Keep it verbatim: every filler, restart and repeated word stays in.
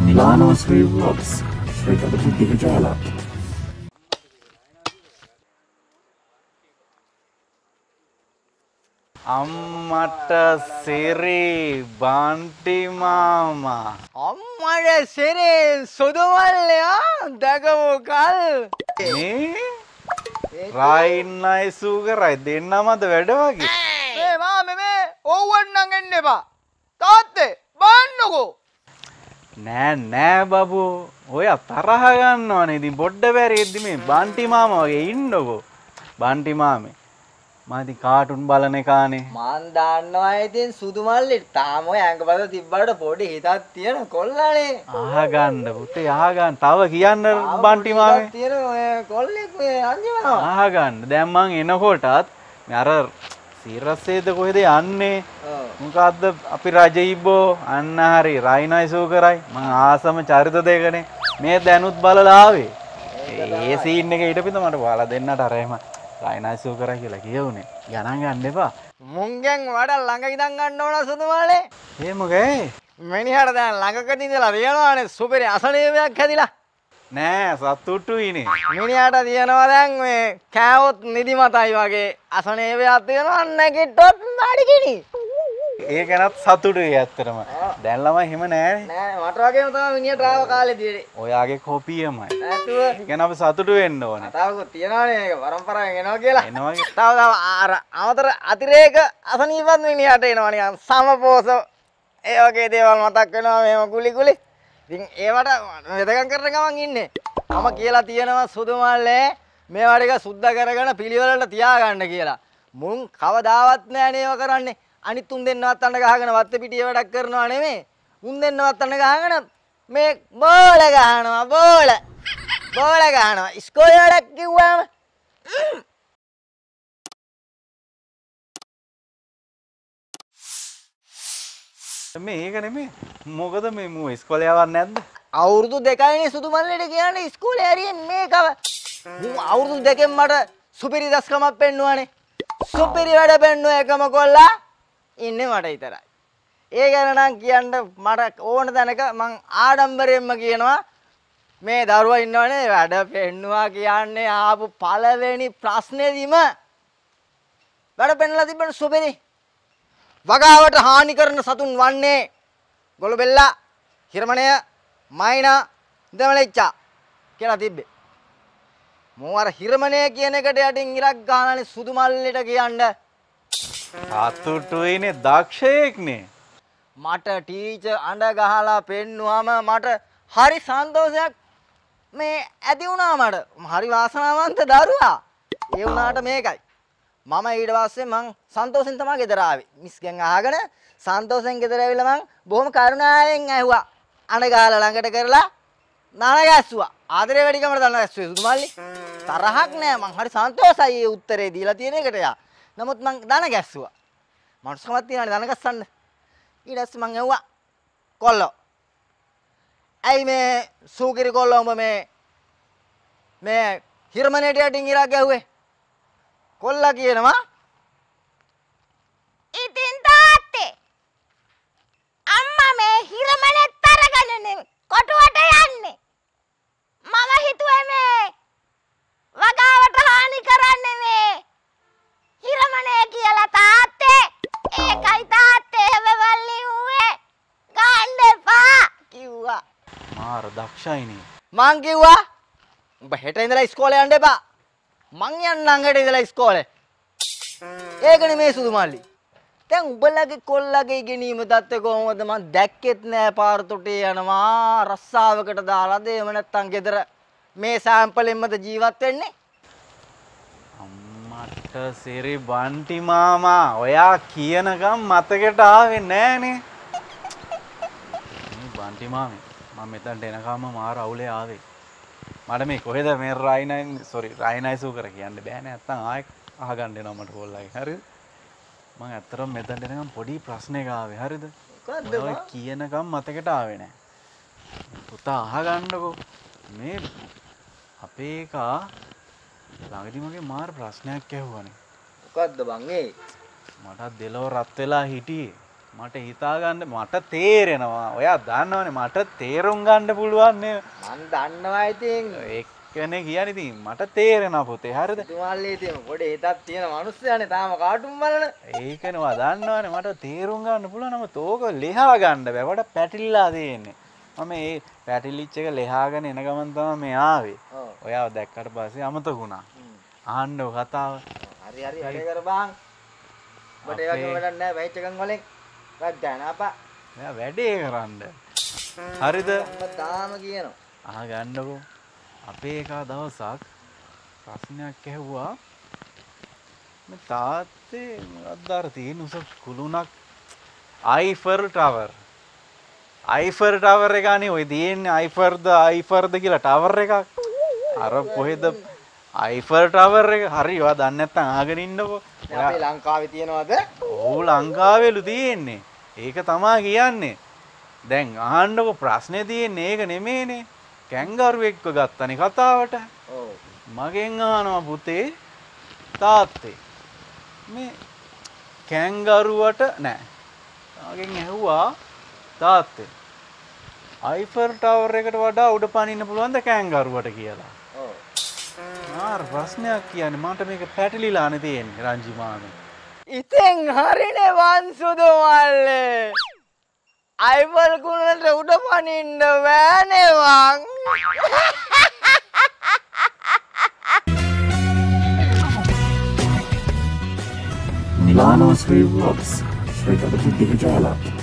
Milanosri vlogs. Srikatha buddhika jayalath. අම්මට සිරි බන්ටි මාමා අම්මට සිරි සුදු මල්ලයා දැකමු කල් මේ රයින්නයි සූකරයි දෙන්නමද වැඩ වගේ මේ මාමේ මේ ඕවන්නම් එන්න එපා තාත්තේ බannකෝ නෑ නෑ බබෝ ඔය තරහ ගන්නවනේ ඉතින් පොඩ්ඩ බැරිෙද්දි මේ බන්ටි මාමා වගේ ඉන්නකෝ බන්ටි මාමේ මම ඉතින් කාටුන් බලන එකානේ මන් දන්නවා ඉතින් සුදු මල්ලි තාම ඔය ඇඟපත තිබ්බට පොඩි හිතක් තියෙන කොල්ලානේ අහගන්න පුතේ අහගන්න තව කියන්න බන්ටි මාමේ තියෙන ඔය කොල්ලෙක් මේ අන්තිමනවා අහගන්න දැන් මං එනකොටත් මේ අර සිරස්සේද කොහෙද යන්නේ මොකද්ද අපි රජීබෝ අන්න හරි රයිනයි සූකරයි මං ආසම චරිත දෙකනේ මේ දැනුත් බලලා ආවේ ඒ සීන් එක ඊට පිට මට ඔයාලා දෙන්නට අර එහෙම රයිනයි සූකරයි කියලා කියවුනේ ගණන් ගන්න එපා මුංගෙන් වඩා ළඟ ඉඳන් ගන්න ඕන සුදු මල්ලේ ඒ මොකේ මිනිහට දැන් ළඟකදී ඉඳලා තියනවානේ සුපිරි අසනීපයක් හැදිලා නෑ සතුටුයිනේ මිනිහට තියනවා දැන් මේ කෑවොත් නිදිමතයි වගේ අසනීපයක් තියෙනවා නැගිට්ටොත් නඩගිනි ඒ ගැනත් සතුටුයි ඇත්තටම දැන් ළමයි එහෙම නෑනේ නෑ මට වගේම තමයි මිනිහට ආව කාලේදී ඔයාගේ කොපියමයි නැතුව ඒ ගැන අපි සතුටු වෙන්න ඕනේ කතාවකුත් තියනවානේ මේක පරම්පරාවෙන් එනවා කියලා එනවා තව තව අර අමතර අතිරේක අසනීපත් මිනිහට එනවා නිකන් සමපෝස ඒ වගේ දේවල් මතක් වෙනවා මේව කුලි කුලි ඉතින් ඒවට වෙදකම් කරන ගමන් ඉන්නේ මම කියලා තියෙනවා සුදු මල්ලේ මේවා ටික සුද්ධ කරගෙන පිළිවෙලට තියාගන්න කියලා මුන් කවදාවත් නෑ නේව කරන්නේ අනිත් තුන් දෙන්නවත් අඬ ගහගෙන වත්ත පිටිය වැඩක් කරනවා නෙමෙයි මුන් දෙන්නවත් අඬ ගහගෙන මේ බෝල ගහනවා බෝල බෝල ගහනවා ඉස්කෝලේ වැඩක් කිව්වම මේ ඒක නෙමෙයි මොකද මේ මෝ ඉස්කෝලේ යවන්නේ නැද්ද අවුරුදු දෙකයිනේ සුදු මල්ලේට කියන්නේ ඉස්කෝලේ හරියෙන් මේකව මු අවුරුදු දෙකෙන් මට සුපිරි දස්කමක් පෙන්නුවානේ සුපිරි වැඩ පෙන්නුව එකම කොල්ලා ඉන්නේ මට විතරයි ඒ ගැන නම් කියන්න මට ඕන දැනක මං ආඩම්බරයෙන්ම කියනවා මේ දරුවා ඉන්නවනේ වැඩ පෙන්නුවා කියන්නේ ආපු පළවෙනි ප්‍රශ්නේදීම වැඩ පෙන්නලා තිබෙන සුපිරි වගාවට හානි කරන සතුන් වන්නේ ගොළුබෙල්ලා හිරමණය මයිනා දෙමළෙච්චා කියලා තිබ්බේ මෝ අර හිරමණය කියන එකට යටින් ඉරක් ගහනනේ සුදු මල්ලෙට කියන්න සතුටුයිනේ දක්ෂයෙක්නේ මට ටීචර් අඬ ගහලා පෙන්නුවාම මට හරි සන්තෝෂයක් මේ ඇති වුණා මට හරි වාසනාවන්ත දරුවා ඒ වුණාට මේකයි මම ඊට පස්සේ මං සන්තෝෂෙන් තමයි ගෙදර ආවේ මිස්ගෙන් අහගෙන සන්තෝෂෙන් ගෙදර ඇවිල්ලා මං බොහොම කරුණාවෙන් ඇහුවා අඬ ගහලා ළඟට කරලා නන ගැස්සුවා ආදරේ වැඩිකමට දන්න ගැස්සුවේ සුදු මල්ලි තරහක් නෑ මං හරි සන්තෝෂයි ඒ උත්තරේ දීලා තියෙන එකට යා නමුත් මං දන ගැස්සුවා මනුස්සකමක් තියනනේ දන ගැස්සන්න ඊට පස්සේ මං ඇහුවා කොල්ලෝ ඇයි මේ සූකිරි කොල්ලෝ උඹ මේ මේ හිරමනේට යටින් ඉරක් ගැහුවේ කොල්ලා කියනවා ඉතින් තාත්තේ අම්මා මේ හිරමනෙත් අරගෙන කොටුවට යන්නේ මම හිතුවේ මේ වගාවට හානි කරන්නේ මේ හිරමනේ කියලා තාත්තේ ඒකයි තාත්තේ හැබවල්ලි ඌවේ ගන්න එපා කිව්වා මාර දක්ෂයිනේ මං කිව්වා උඹ හෙට ඉඳලා ඉස්කෝලේ යන්න එපා මං යන්න ළඟට ඉඳලා ඉස්කෝලේ ඒකනේ මේ සුදු මල්ලි දැන් උඹලගේ කොල්ලගේ ඉගෙනීම තත්ත්වය කොහොමද මං දැක්කෙත් නෑ පාර තොටේ යනවා රස්සාවකට දාලාද එහෙම නැත්තම් ගෙදර මේ සෑම්පලෙන්මද ජීවත් වෙන්නේ අම්මට සිරි බන්ටි මාමා ඔයා කියනකම් මතකෙට ආවේ නෑනේ මේ බන්ටි මාමේ මම මෙතනට එනකම්ම මාර අවුලේ ආවේ මට මේ කොහෙද මේ රයිනයි සෝරි රයිනයි සූකර කියන්න බෑ නැත්තම් ආයෙ අහගන්න එනවා මට කොල්ලගේ හරිද මම ඇත්තටම මෙතනට එනකම් පොඩි ප්‍රශ්නයක් ආවේ හරිද මොකද්ද ඔය කියනකම් මතකෙට ආවේ නෑ පුතා අහගන්නකෝ මේ අපේ එකා ළඟදී මගේ මාර ප්‍රශ්නයක් ඇහුවානේ මොකද්ද බං ඒ මට දෙලව රත් වෙලා හිටියේ මට හිතා ගන්න මට තේරෙනවා. ඔයා දන්නවනේ මට තේරුම් ගන්න පුළුවන් නේ. මන් දන්නවා ඉතින්. එක්කනේ කියන්නේ ඉතින් මට තේරෙනවා පුතේ. හරිද? තුමාල්ලේ තියෙන පොඩි හිතක් තියෙන මිනිස්සයානේ තාම කාටුම් බලන. ඒකනේ ඔයා දන්නවනේ මට තේරුම් ගන්න පුළුවන්. නමුත් ඕක ලියා ගන්න බෑ. වට පැටිලිලා තියෙන්නේ. මම මේ පැටිලිච් එක ලියාගෙන එන ගමන් තමයි මේ ආවේ. ඔයාව දැක්කට පස්සේ අමතක වුණා. අහන්න ඔය කතාව. හරි හරි වැඩ කරපන්. ඔබට ඒ වගේ වැඩක් නැහැ වෙයිච් එකන් වලින්. වත් ගන්න අපා. මෙයා වැඩේ කරන්න. හරිද? මම තාම කියනවා. අහ ගන්නකෝ. අපේ එක දවසක් ප්‍රශ්නයක් ඇහුවා. මේ තාත්තේ මොකක්ද අර තියෙන උස කුළුණක් අයිෆර් ටවර්. අයිෆර් ටවර් එක අනේ ඔය තියෙන්නේ අයිෆර්ද අයිෆර්ද කියලා ටවර් එකක්. අර කොහෙද අයිෆර් ටවර් එක හරි ඔයා දන්නේ නැත්නම් අහගෙන ඉන්නකෝ. අපේ ලංකාවේ තියනවද? ඔව් ලංකාවේලු තියෙන්නේ. ඒක තමයි කියන්නේ. දැන් අහන්නකෝ ප්‍රශ්නේ තියෙන්නේ ඒක නෙමෙයිනේ. කැංගරුවෙක්ව ගත්තනේ කතාවට. ඔව්. මගෙන් අහනවා පුතේ තාත්තේ මේ කැංගරුවට නෑ. මගෙන් ඇහුවා තාත්තේ අයිෆර් ටවර් එකට වඩා උඩ පනින්න පුළුවන්ද කැංගරුවට කියලා. ඔව්. ආර ප්‍රශ්නයක් කියන්නේ මට මේක පැටලිලානේ තියෙන්නේ රංජි මාමේ. ඉතින් හරිනේ වංශුදු මල්ලේ. අයිෆල් කුණට උඩ පනින්න බෑනේ වන්. Milanosri vlogs. Srikatha Productions.